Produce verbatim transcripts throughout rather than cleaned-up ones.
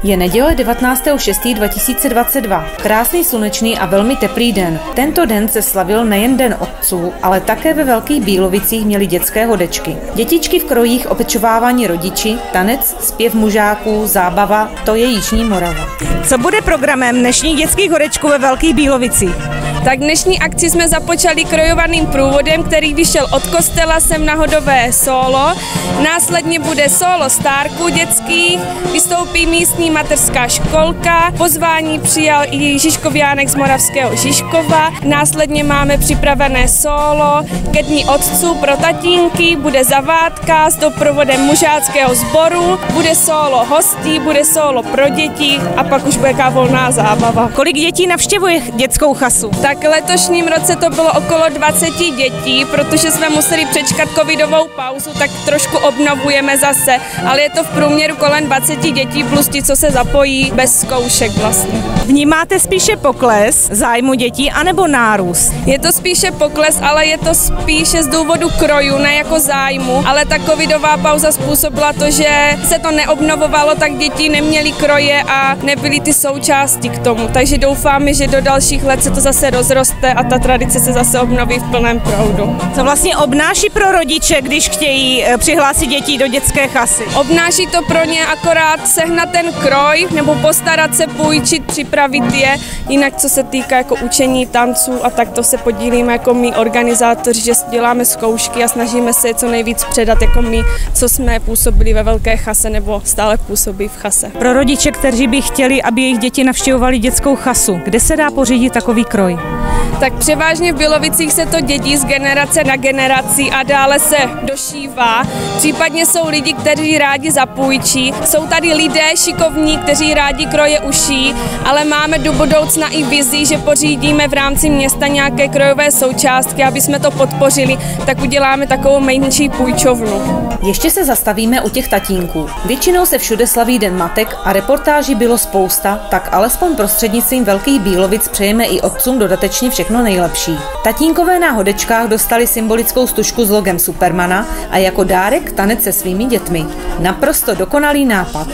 Je neděle devatenáctého šestého dva tisíce dvacet dva. Krásný, slunečný a velmi teplý den. Tento den se slavil nejen Den otců, ale také ve Velkých Bílovicích měli dětské hodečky. Dětičky v krojích opečovávání rodiči, tanec, zpěv mužáků, zábava, to je Jižní Morava. Co bude programem dnešních dětských hodečků ve Velkých Bílovicích? Tak dnešní akci jsme započali krojovaným průvodem, který vyšel od kostela sem na hodové sólo. Následně bude sólo stárků dětských, vystoupí místní mateřská školka, pozvání přijal i Žižkoviánek z Moravského Žižkova. Následně máme připravené sólo ke Dni otců pro tatínky, bude zavádka s doprovodem mužáckého sboru, bude sólo hostí, bude sólo pro děti a pak už bude volná zábava. Kolik dětí navštěvuje dětskou chasu? Tak letošním roce to bylo okolo dvacet dětí, protože jsme museli přečkat covidovou pauzu, tak trošku obnovujeme zase, ale je to v průměru kolem dvacet dětí plus ti, co se zapojí bez zkoušek vlastně. Vnímáte spíše pokles zájmu dětí anebo nárůst? Je to spíše pokles, ale je to spíše z důvodu krojů, ne jako zájmu, ale ta covidová pauza způsobila to, že se to neobnovovalo, tak děti neměly kroje a nebyly ty součásti k tomu, takže doufáme, že do dalších let se to zase rozroste a ta tradice se zase obnoví v plném proudu. Co vlastně obnáší pro rodiče, když chtějí přihlásit děti do dětské chasy? Obnáší to pro ně akorát sehnat ten kroj nebo postarat se, půjčit, připravit je. Jinak co se týká jako učení tanců a tak to se podílíme jako my organizátoři, že děláme zkoušky a snažíme se je co nejvíc předat jako my, co jsme působili ve Velké chase nebo stále působí v chase. Pro rodiče, kteří by chtěli, aby jejich děti navštěvovali dětskou chasu, kde se dá pořídit takový kroj? Tak převážně v Bílovicích se to dědí z generace na generaci a dále se došívá. Případně jsou lidi, kteří rádi zapůjčí. Jsou tady lidé šikovní, kteří rádi kroje uší, ale máme do budoucna i vizi, že pořídíme v rámci města nějaké krojové součástky, aby jsme to podpořili, tak uděláme takovou menší půjčovnu. Ještě se zastavíme u těch tatínků. Většinou se všude slaví Den matek a reportáží bylo spousta, tak alespoň prostřednictvím Velkých Bílovic přejeme i otcům dodatečně všechno nejlepší. Tatínkové na hodečkách dostali symbolickou stužku s logem Supermana a jako dárek tanec se svými dětmi. Naprosto dokonalý nápad.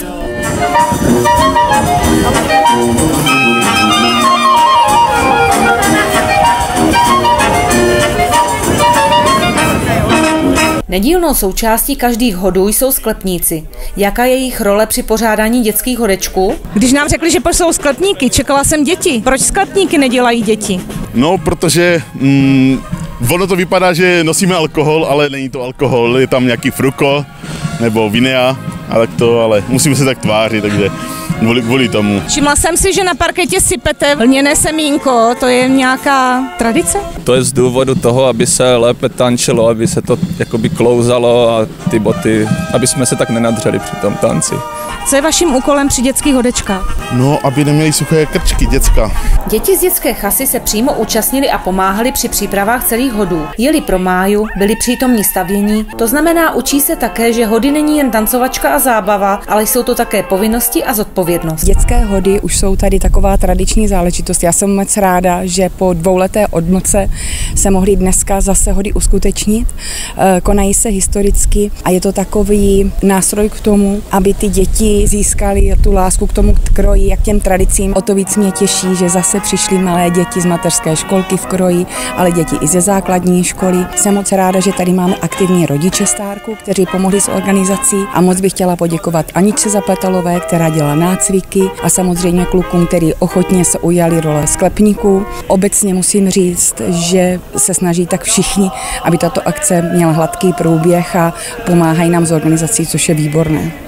Nedílnou součástí každých hodů jsou sklepníci. Jaká je jejich role při pořádání dětských hodečků? Když nám řekli, že jsou sklepníky, čekala jsem děti. Proč sklepníky nedělají děti? No, protože mm, ono to vypadá, že nosíme alkohol, ale není to alkohol, je tam nějaký fruko nebo vinea, a tak to, ale musíme se tak tvářit, takže kvůli, kvůli tomu. Všimla jsem si, že na parketě sypete lněné semínko, to je nějaká tradice? To je z důvodu toho, aby se lépe tančilo, aby se to jakoby klouzalo a ty boty, aby jsme se tak nenadřeli při tom tanci. Co je vaším úkolem při dětských hodečkách? No, aby neměli suché krčky děcka. Děti z dětské chasy se přímo účastnili a pomáhali při přípravách celých hodů. Jeli pro máju, byli přítomní stavění, to znamená učí se také, že hody není jen tancovačka a zábava, ale jsou to také povinnosti a zodpovědnost. Dětské hody už jsou tady taková tradiční záležitost. Já jsem moc ráda, že po dvouleté odmlce se mohly dneska zase hody uskutečnit. Konají se historicky a je to takový nástroj k tomu, aby ty děti získali tu lásku k tomu kroji, jak těm tradicím. O to víc mě těší, že zase přišly malé děti z mateřské školky v kroji, ale děti i ze základní školy. Jsem moc ráda, že tady máme aktivní rodiče stárků, kteří pomohli s organizací a moc bych chtěla poděkovat Aničce Zapetalové, která dělá nácviky a samozřejmě klukům, který ochotně se ujali role sklepníků. Obecně musím říct, že se snaží tak všichni, aby tato akce měla hladký průběh a pomáhají nám s organizací, což je výborné.